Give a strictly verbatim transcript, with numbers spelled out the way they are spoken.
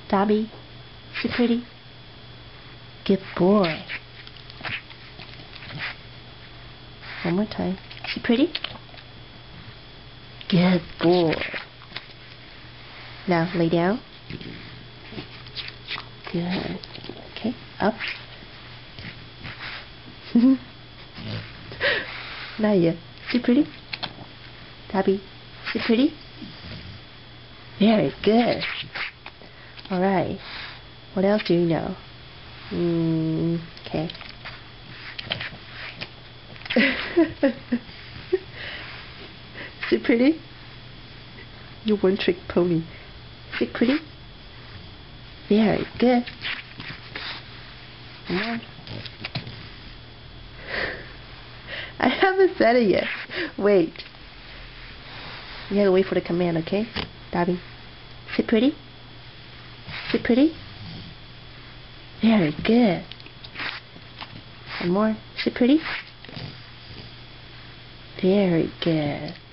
Dobby, sit pretty. Good boy. One more time. Sit pretty. Good boy. Now lay down. Good. Okay, up. Not yet. Sit pretty. Dobby, sit pretty. Very good. Alright. What else do you know? Mm, okay. Sit pretty. You one trick pony. Sit pretty. Very good. Come on. I haven't said it yet. Wait. You gotta wait for the command, okay? Dobby, sit pretty. Sit pretty. Very good. One more. Sit pretty. Very good.